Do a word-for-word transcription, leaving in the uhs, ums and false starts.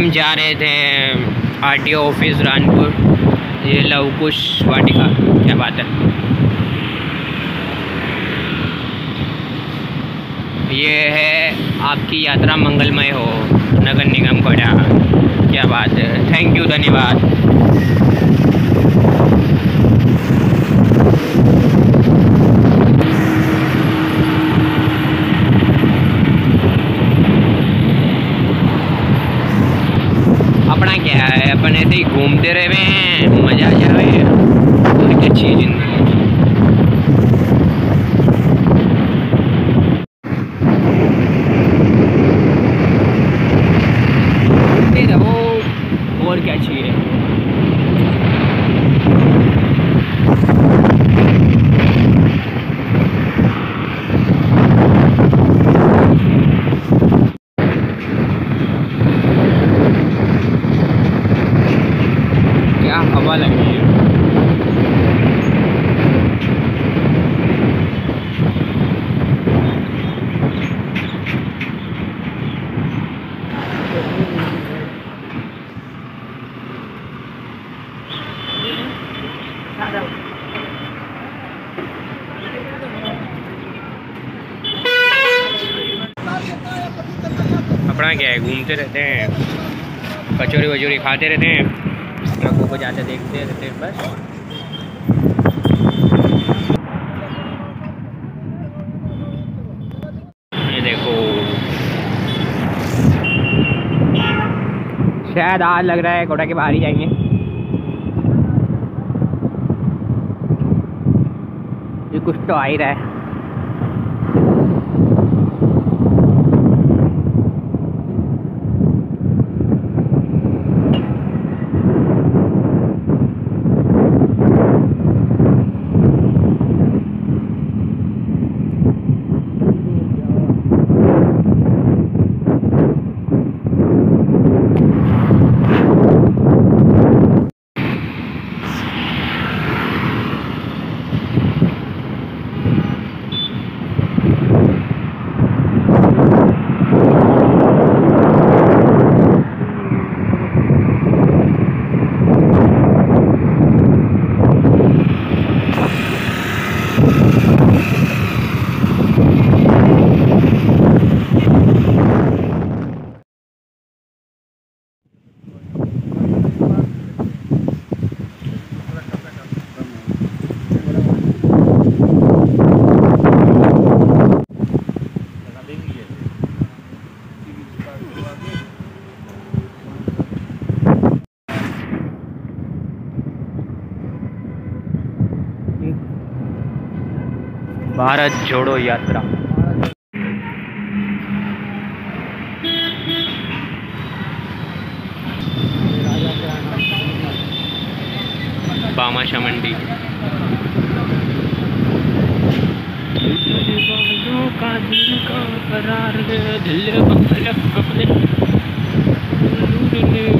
हम जा रहे थे आरटीओ ऑफिस रानपुर। ये लवकुश वाटिका, क्या बात है। ये है आपकी यात्रा मंगलमय हो नगर निगम कोटा, क्या बात है। थैंक यू, धन्यवाद। अपना क्या है, अपन ऐसे ही घूमते रहे हैं, मजा आ रहे हैं और क्या चीज जिंदगी। घूमते रहो और क्या चाहिए। क्या हवा लगी है। अपना क्या है, घूमते रहते हैं, कचौरी वचौरी खाते रहते हैं, ट्रकों को जाते देखते रहते हैं बस। ये देखो, शायद आज लग रहा है कोटा के बाहर ही जाएंगे। ये कुछ तो आ ही रहा है। भारत जोड़ो यात्रा। बामाशा मंडी। का दिल का करार दिल